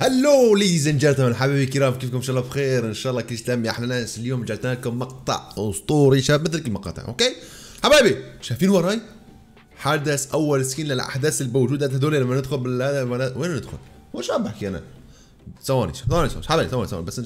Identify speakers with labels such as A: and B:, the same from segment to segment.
A: هلو ليز اند جنتلمان حبايبي الكرام، كيفكم؟ ان شاء الله بخير، ان شاء الله كل شيء تمام يا احلى ناس. اليوم رجعت لكم مقطع اسطوري شباب مثل كل المقاطع. اوكي حبايبي، شايفين وراي حدث اول سكين للاحداث الموجوده هذول. لما ندخل بالهذا وين ندخل؟ وش عم بحكي انا؟ ثواني حبايبي ثواني بس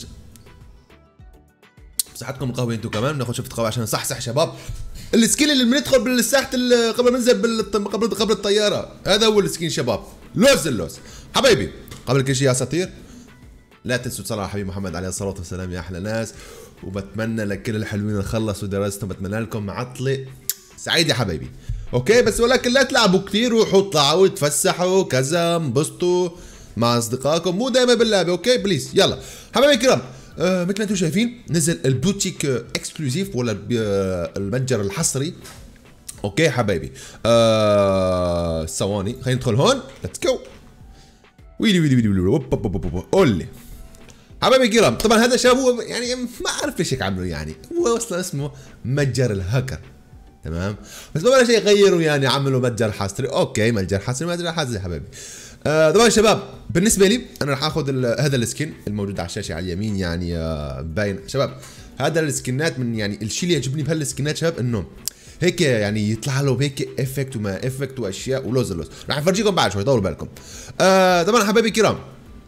A: صحتكم القهوه انتم كمان. ناخذ شفت قهوه عشان نصحصح شباب. السكين اللي بندخل بالساحه قبل ما ننزل قبل الطياره، هذا هو السكين شباب. اللوز حبايبي. قبل كل شيء يا اساطير، لا تنسوا تصلوا على حبيب محمد عليه الصلاه والسلام يا احلى ناس. وبتمنى لكل الحلوين اللي خلصوا دراستهم، بتمنى لكم عطله سعيد يا حبايبي. اوكي بس ولكن لا تلعبوا كثير، روحوا اطلعوا تفسحوا كذا، انبسطوا مع اصدقائكم، مو دائما باللعبه. اوكي بليز يلا حبايبي الكرام. مثل ما انتم شايفين نزل البوتيك اكسكلوزيف ولا المتجر الحصري. اوكي حبايبي ثواني خلينا ندخل هون. ليتس جو. ويلي قول لي حبايبي الكرام. طبعا هذا شباب هو يعني ما اعرف ليش هيك عملوا، يعني هو اصلا اسمه متجر الهاكر تمام، بس ما شيء يغيروا يعني عملوا متجر حصري. اوكي متجر حصري حبايبي. طبعا شباب بالنسبه لي انا راح اخذ هذا السكن الموجود على الشاشه على اليمين، يعني باين شباب. هذا السكنات من يعني الشيء اللي يعجبني بهالسكنات شباب انه هيك يعني يطلع له هيك افكت وما افكت واشياء ولوز راح افرجيكم بعد شوي، طولوا بالكم. طبعا حبايبي الكرام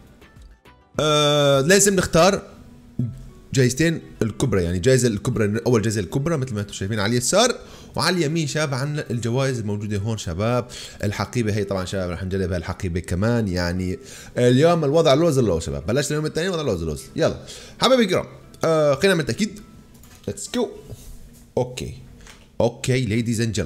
A: لازم نختار جايزتين الكبرى، يعني جائزه الكبرى، اول جائزه الكبرى مثل ما انتم شايفين على اليسار، وعلى اليمين شباب عندنا الجوائز الموجوده هون شباب. الحقيبه هي طبعا شباب راح نجرب هالحقيبه كمان، يعني اليوم الوضع لوز شباب، بلشنا اليوم الثاني وضع لوز. يلا حبايبي الكرام خلينا نعمل تاكيد. ليتس جو. اوكي ladies and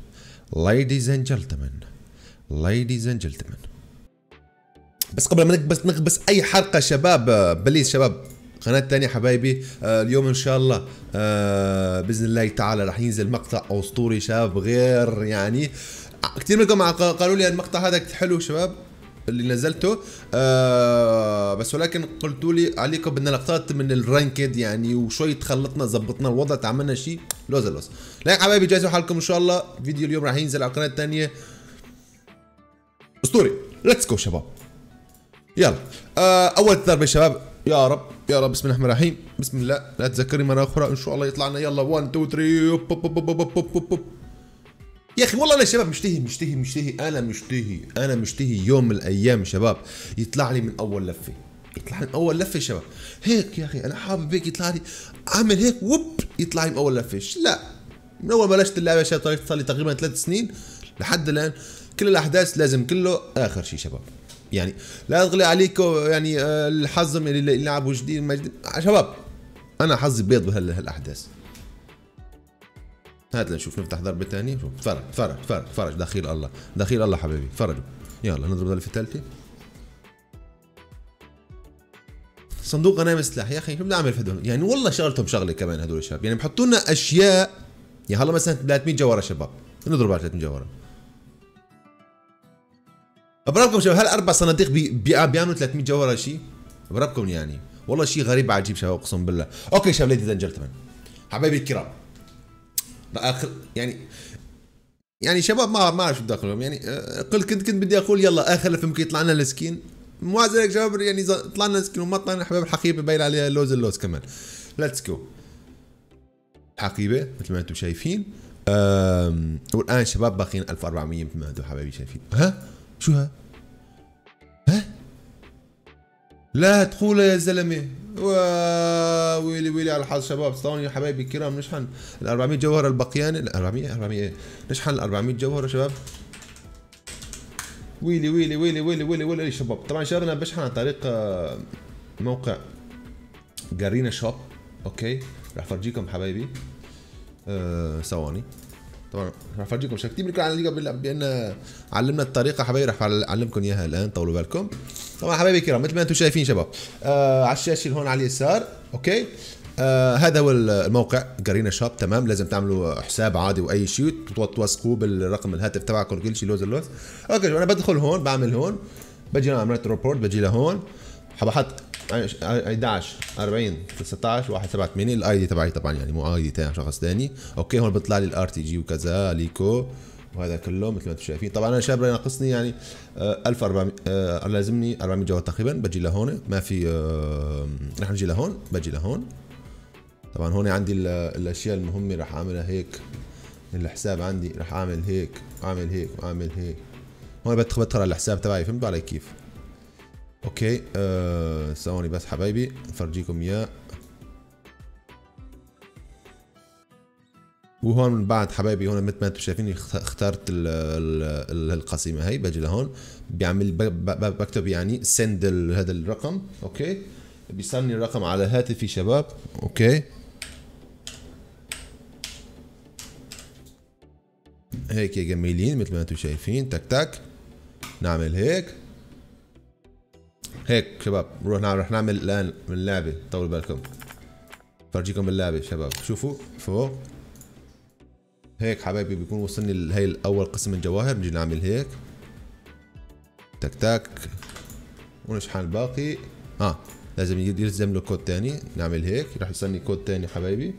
A: gentlemen. بس قبل ما نقبس اي حلقه شباب، بليز شباب قناه ثانيه حبايبي. اليوم ان شاء الله باذن الله تعالى راح ينزل مقطع اسطوري شباب، غير يعني كثير منكم قالوا لي المقطع هذا حلو شباب اللي نزلته، بس ولكن قلتوا لي عليكم بدنا لقطات من الرانكد يعني، وشوي تخلطنا زبطنا الوضع، تعملنا شيء لوز. لا حبايبي جاهزوا حالكم ان شاء الله. فيديو اليوم راح ينزل على القناه الثانيه اسطوري. ليتس جو شباب. يلا اول ضربه شباب. يا رب بسم الله الرحمن الرحيم. بسم الله، لا تذكرني مره اخرى ان شاء الله يطلع لنا. يلا 1 2 3 يا اخي والله انا شباب مشتهي انا مشتهي يوم من الايام شباب يطلع لي من اول لفه، شباب هيك يا اخي. انا حابب هيك يطلع لي اعمل هيك يطلع لي من اول لفه. لا من اول ما بلشت اللعبه شباب صار لي تقريبا 3 سنين لحد الان كل الاحداث لازم كله اخر شيء شباب، يعني لا تغلي عليكم يعني الحظ اللي يلعبوا جديد ما جديد شباب. انا حظي بيض بهالاحداث. هات لنشوف نفتح ضربه ثانيه. شوف تفرج دخيل الله حبيبي، تفرجوا. يلا نضرب ضربه الثالثه. صندوق غنائم سلاح. يا اخي شو بدي اعمل في هدول؟ يعني والله شغلتهم شغله كمان هدول الشباب، يعني بحطوا لنا اشياء. يعني هلا مثلا 300 جوهره شباب، نضرب على 300 جوهره. ابرابكم شباب هالاربع صناديق بيعملوا 300 جوهره شيء. ابرابكم يعني والله شيء غريب عجيب شباب اقسم بالله. اوكي شباب ليديز اند جنتلمان حبايبي الكرام، اخر يعني شباب ما اعرف شو بدي اقول لهم. يعني كنت بدي اقول يلا اخر لفه ممكن يطلع لنا السكين، مو زي شباب يعني طلع لنا السكين وما طلع لنا حبايب الحقيبه باين عليها اللوز كمان. ليتس جو. حقيبه مثل ما انتم شايفين. والان شباب باقيين 1400 مثل ما انتم حبايبي شايفين. ها شو ها لا تقول يا زلمه. ويلي على الحظ شباب. ثواني يا حبايبي الكرام نشحن ال 400 جوهره البقيان. ال 400 نشحن ال 400 جوهره شباب. ويلي شباب. طبعا شباب انا بشحن عن طريق موقع جارينا شوب. اوكي راح افرجيكم حبايبي ثواني. طبعا راح افرجيكم كثير منكم على بان علمنا الطريقه حبايبي، راح اعلمكم اياها الان، طولوا بالكم. طبعا حبايبي الكرام مثل ما انتم شايفين شباب على الشاشه هون على اليسار. اوكي هذا هو الموقع جارينا شوب تمام. لازم تعملوا حساب عادي واي شيء، توثقوه بالرقم الهاتف تبعكم كل شيء لوز. اوكي انا بدخل هون، بعمل هون، بجي انا عملت ريبورت، بجي لهون بحط 11 40 19 178 الاي دي تبعي طبعا، يعني مو اي دي تاع شخص ثاني. اوكي هون بيطلع لي الار تي جي وكذا ليكو وهذا كله مثل ما انتم شايفين. طبعا انا شاب ناقصني يعني 1400 لازمني 400 جوهر تقريبا. بجي لهون ما في رح نجي لهون، بجي لهون. طبعا هون عندي الاشياء المهمه راح اعملها هيك. الحساب عندي راح اعمل هيك واعمل هيك واعمل هيك. هون بدخل على الحساب تبعي، فهمتوا علي كيف؟ اوكي ثواني بس حبايبي افرجيكم اياه. وهون من بعد حبايبي هون مثل ما انتم شايفين اخترت القسيمه هي. بجي لهون بيعمل بكتب يعني سند هذا الرقم. اوكي بيصلني الرقم على هاتفي شباب. اوكي هيك يا جميلين مثل ما انتم شايفين. تك تك نعمل هيك هيك شباب. رح نعمل الان من اللعبه. طولوا بالكم فرجيكم اللعبه شباب. شوفوا فوق هيك حبايبي بيكون وصلني هي الاول قسم الجواهر. نجي نعمل هيك تك تك ونشحن الباقي. لازم يلزم له كود تاني. نعمل هيك راح يوصلني كود تاني حبايبي.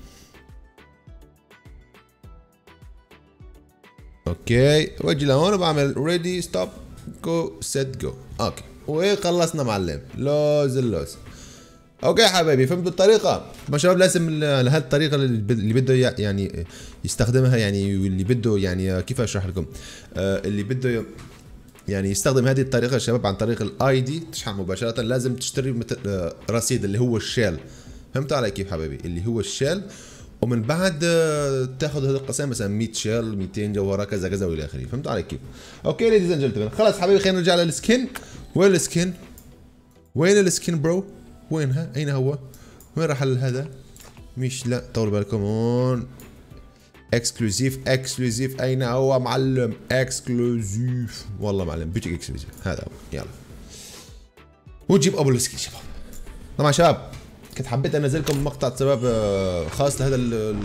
A: اوكي واجي لهون وبعمل ريدي ستوب جو سيت جو. اوكي وهيك خلصنا معلم. لوز اللوز. اوكي حبايبي فهمتوا الطريقة؟ ما شباب لازم لهالطريقة اللي بده يعني يستخدمها يعني واللي بده يعني كيف اشرح لكم؟ اللي بده يعني يستخدم هذه الطريقة يا شباب عن طريق الاي دي تشحن مباشرة. لازم تشتري مثل رصيد اللي هو الشيل. فهمتوا علي كيف حبايبي؟ اللي هو الشيل. ومن بعد تاخذ هذه القسائم مثلا 100 شيل 200 جوهره كذا كذا والى اخره. فهمتوا علي كيف؟ اوكي ليديز اند جنتلمان خلاص حبايبي خلينا نرجع للسكن. وين السكن؟ وين السكن برو؟ وينها؟ اين هو؟ وين راح هذا؟ مش لا طولوا بالكم هون اكسكلوزيف. اكسكلوزيف اين هو معلم؟ اكسكلوزيف والله معلم بيجيك اكسكلوزيف. هذا هو. يلا وتجيب ابو السكن شباب. طبعا شباب كنت حبيت انزل لكم مقطع شباب خاص لهذا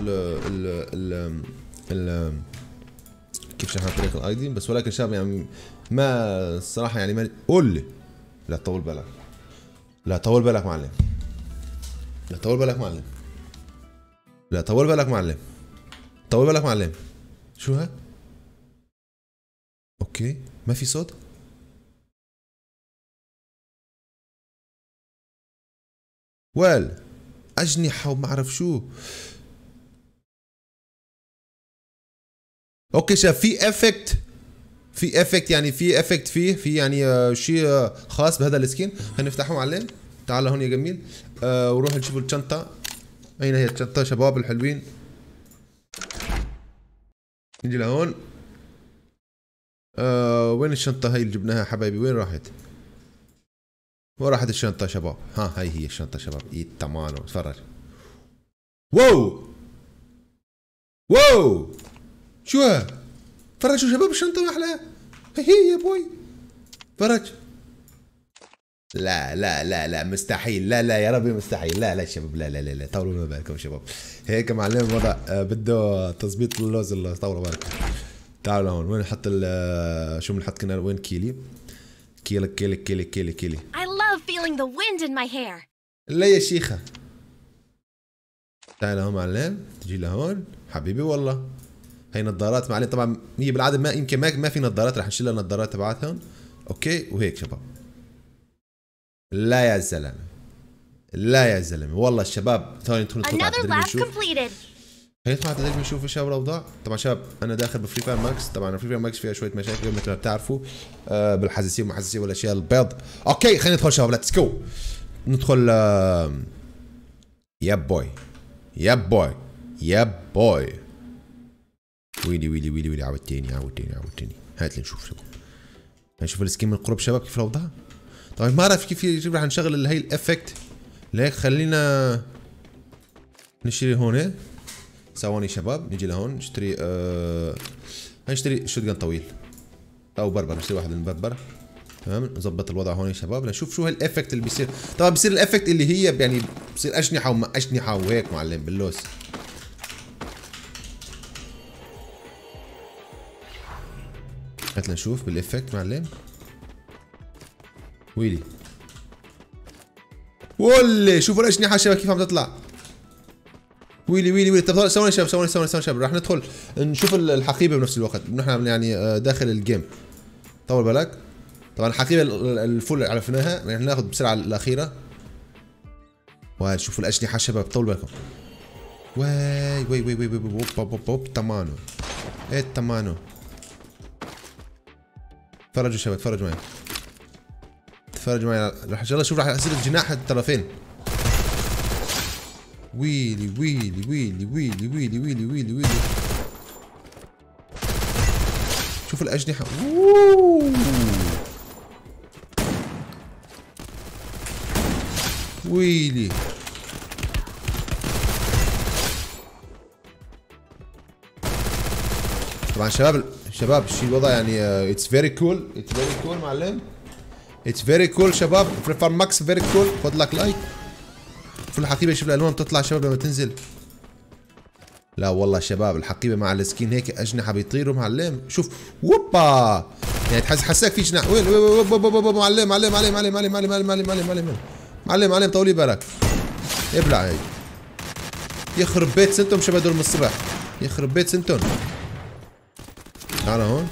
A: ال كيف شرحنا طريقه الاي دي. بس ولكن شباب يعني ما الصراحه يعني ما قول لي. لا طول بالك لا طول بالك معلم. لا طول بالك معلم. لا طول بالك معلم. طول بالك معلم. شو ها؟ اوكي ما في صوت. أجنحة وما أعرف شو. أوكي شاف في إفكت. في إفكت يعني في إفكت في يعني شيء خاص بهذا السكين. خلينا نفتحه معلم. تعال هون يا جميل. وروح نشوف الشنطة. أين هي الشنطة شباب الحلوين؟ نجي لهون. وين الشنطة هي اللي جبناها حبايبي؟ وين راحت؟ وين راحت الشنطة شباب؟ هاي هي الشنطة شباب. تمام اتفرج. واو واو شو ها؟ فرجوا شباب الشنطة ما أحلاها. هي يا بوي فرج. لا لا لا لا مستحيل. لا لا يا ربي مستحيل. لا لا شباب لا لا لا, لا. طولوا بالكم شباب. هيك معلم وضع بده تظبيط اللوز. طولوا بالكم. تعالوا هون. وين نحط شو بنحط كنا؟ وين كيلي؟ كيلي.
B: I love feeling the wind in my hair.
A: لا يا شيخة. تعال هون معلم. تجي لهون حبيبي والله. هي نظارات معلم. طبعا هي بالعاده ما يمكن ما في نظارات. رح نشيل النظارات تبعتهم. اوكي وهيك شباب. لا يا زلمه لا يا زلمه والله الشباب. ثاني ندخل على التدريب نشوف. هي ندخل على التدريب نشوف ايش الاوضاع. طبعا شباب انا داخل بفري فاير ماكس. طبعا فري فاير ماكس فيها شويه مشاكل مثل ما بتعرفوا بالحساسيه وما حساسيه والاشياء البيض. اوكي خلينا ندخل شباب. ليتس جو ندخل. يا بوي يا بوي يا بوي. ويلي عودتني. هات لي نشوف شباب. نشوف السكين من قرب شباب كيف الاوضاع. طيب ما اعرف كيف راح نشغل هي الافكت. ليك خلينا نشتري هون. ثواني شباب نجي لهون نشتري هنشتري شوت جن طويل او بربر. نشتري واحد من بربر. تمام نظبط الوضع هون يا شباب. نشوف شو هالافكت اللي بيصير. طبعا بيصير الافكت اللي هي يعني بصير اجنحه وما اجنحه وهيك معلم باللوس. هات نشوف بالافكت معلم. ويلي شوفوا الاجنحه شباب كيف عم تطلع. ويلي ويلي ويلي. طب ثواني شباب، ثواني شباب، راح ندخل نشوف الحقيبه بنفس الوقت، نحن يعني داخل الجيم. طول بالك. طبعا الحقيبه الفل عرفناها، يعني ناخذ بسرعه الاخيره. وشوفوا الاجنحه شباب، طول بالكم. واي وي وي وي وي وي تمانو. ايه تمانو. تفرجوا شباب، تفرجوا معي. تفرجوا معي، راح ان شاء الله شوف راح يصير الجناح الطرفين. ويلي ويلي ويلي ويلي ويلي ويلي ويلي ويلي. شوف الأجنحة. ويلي. طبعا شباب شو الوضع يعني اتس فيري كول، اتس فيري كول معلم. اتس فيري كول شباب، فريفر ماكس فيري كول. خذ لك لايك. شوف الحقيبة، شوف الألوان بتطلع شباب لما تنزل. لا والله شباب الحقيبة مع السكين هيك أجنحة بيطيروا معلم. شوف ووبا، يعني حساك في جناح. وين معلم معلم معلم معلم معلم معلم معلم معلم معلم معلم معلم. طولي بالك. ابلع هيك. يخرب بيت سنتم شباب دول من الصبح. يخرب بيت سنتم. تعال هون.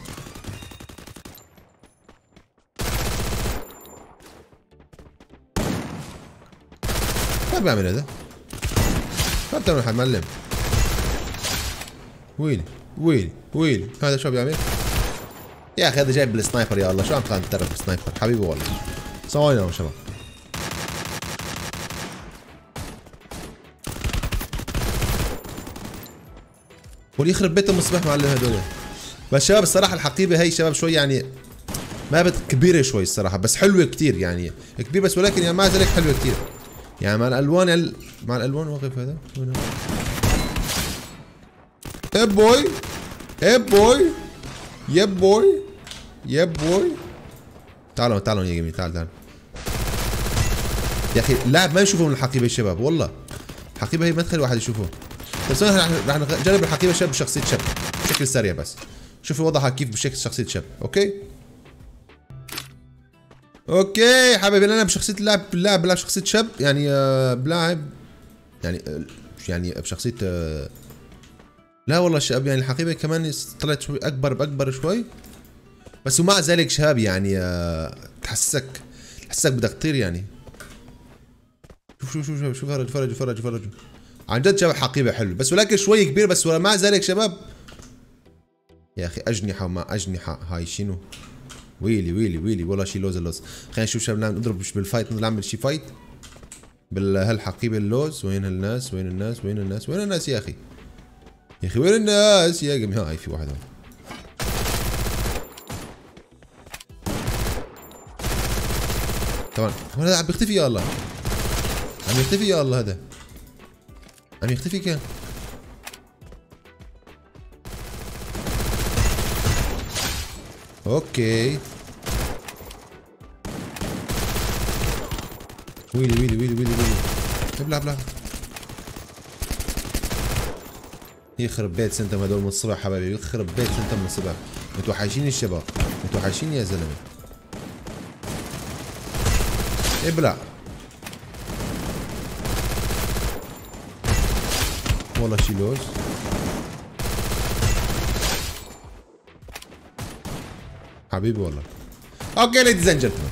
A: ما بعمل هذا. ما بتعمل حد معلم. ويلي ويلي ويلي. هذا شو بيعمل؟ يا اخي هذا جايب بالسنايبر. يا الله شو عم تترك بالسنايبر حبيبي والله. ثواني يا شباب. يخرب بيتهم الصبح معلم هذول. بس شباب الصراحه الحقيبه هي شباب شوي يعني ما كبيره شوي الصراحه، بس حلوه كثير يعني كبير، بس ولكن يعني مع ذلك حلوه كثير يعني مع الالوان. مع الالوان واقف هذا. يا بوي يا بوي يا بوي يا بوي. تعالوا تعالوا يا جميل، تعال تعال يا اخي. اللاعب ما يشوفه من الحقيبه الشباب والله. الحقيبه هي ما تخلي واحد يشوفه. بس راح نجرب الحقيبه شاب بشخصيه شاب بشكل سريع بس. شوفوا وضعها كيف بشكل شخصيه شاب. اوكي اوكي حبيبي، انا بشخصيه اللاعب بلعب شخصيه شاب يعني بلاعب يعني بشخصيه لا والله الشباب يعني الحقيبه كمان طلعت شوي اكبر شوي، بس ومع ذلك شباب يعني تحسسك بدك تطير يعني. شوف فرجوا عن جد شباب حقيبه حلو، بس ولكن شوي كبير، بس مع ذلك شباب يا اخي اجنحه وما اجنحه. هاي شنو؟ ويلي والله شي لوز. خلينا نشوف شباب نضرب بالفايت، نعمل شي فايت بهالحقيبه اللوز. وين الناس وين الناس يا اخي وين الناس يا جماعه؟ هاي في واحد هون. طبعا هذا عم بيختفي. يا الله عم يختفي. يا الله هذا عم يختفي كان. اوكي ويلي ابلع. يخرب بيت سنتم هذول من الصبح حبايبي، يخرب بيت سنتم من الصبح. متوحشين الشباب، متوحشين يا زلمه. ابلع والله شي لوز. حبيبي والله. اوكي ليديز اند جنتلمان،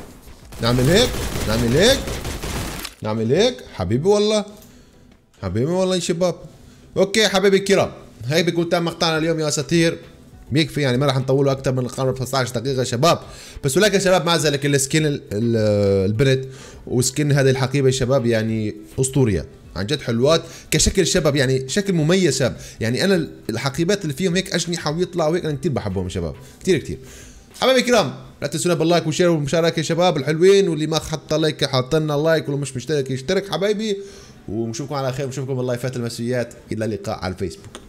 A: نعمل هيك حبيبي والله يا شباب. اوكي حبايبي الكرام، هي بيكون تم مقطعنا اليوم يا اساطير. بيكفي يعني ما راح نطوله اكثر من 15 دقيقه شباب، بس ولكن شباب مع ذلك السكين البنت وسكين هذه الحقيبه شباب يعني اسطوريه عن جد، حلوات كشكل شباب يعني شكل مميز شباب. يعني انا الحقيبات اللي فيهم هيك اجنحه ويطلعوا هيك انا كثير بحبهم شباب، كثير حبايبي الكرام. لا تنسونا باللايك والشير والمشاركه يا شباب الحلوين، واللي ما حط لايك حط لنا لايك، واللي مش مشترك يشترك حبايبي، ونشوفكم على خير ونشوفكم باللايفات المسويات. الى اللقاء على الفيسبوك.